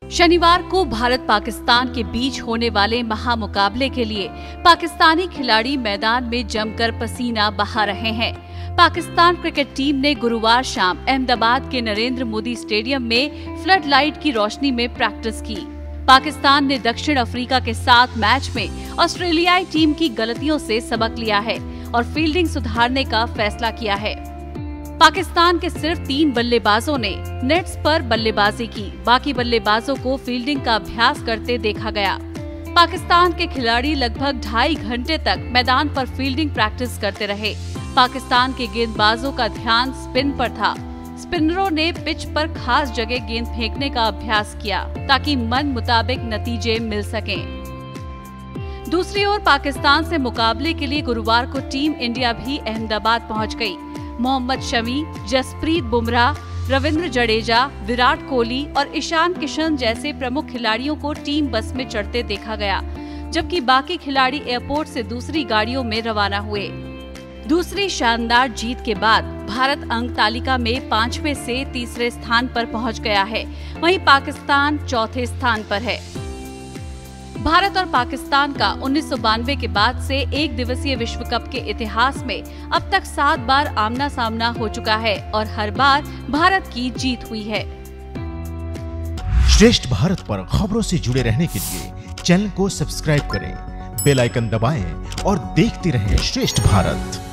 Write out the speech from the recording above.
शनिवार को भारत पाकिस्तान के बीच होने वाले महामुकाबले के लिए पाकिस्तानी खिलाड़ी मैदान में जमकर पसीना बहा रहे हैं। पाकिस्तान क्रिकेट टीम ने गुरुवार शाम अहमदाबाद के नरेंद्र मोदी स्टेडियम में फ्लड लाइट की रोशनी में प्रैक्टिस की। पाकिस्तान ने दक्षिण अफ्रीका के साथ मैच में ऑस्ट्रेलियाई टीम की गलतियों से सबक लिया है और फील्डिंग सुधारने का फैसला किया है। पाकिस्तान के सिर्फ 3 बल्लेबाजों ने नेट्स पर बल्लेबाजी की, बाकी बल्लेबाजों को फील्डिंग का अभ्यास करते देखा गया। पाकिस्तान के खिलाड़ी लगभग 2.5 घंटे तक मैदान पर फील्डिंग प्रैक्टिस करते रहे। पाकिस्तान के गेंदबाजों का ध्यान स्पिन पर था। स्पिनरों ने पिच पर खास जगह गेंद फेंकने का अभ्यास किया ताकि मन मुताबिक नतीजे मिल सकें। दूसरी ओर पाकिस्तान से मुकाबले के लिए गुरुवार को टीम इंडिया भी अहमदाबाद पहुंच गई। मोहम्मद शमी, जसप्रीत बुमराह, रविंद्र जडेजा, विराट कोहली और ईशान किशन जैसे प्रमुख खिलाड़ियों को टीम बस में चढ़ते देखा गया, जबकि बाकी खिलाड़ी एयरपोर्ट से दूसरी गाड़ियों में रवाना हुए। दूसरी शानदार जीत के बाद भारत अंक तालिका में 5वें से तीसरे स्थान पर पहुंच गया है, वहीं पाकिस्तान चौथे स्थान पर है। भारत और पाकिस्तान का 1992 के बाद से एक दिवसीय विश्व कप के इतिहास में अब तक 7 बार आमना सामना हो चुका है और हर बार भारत की जीत हुई है। श्रेष्ठ भारत पर खबरों से जुड़े रहने के लिए चैनल को सब्सक्राइब करें, बेल आइकन दबाएं और देखते रहें श्रेष्ठ भारत।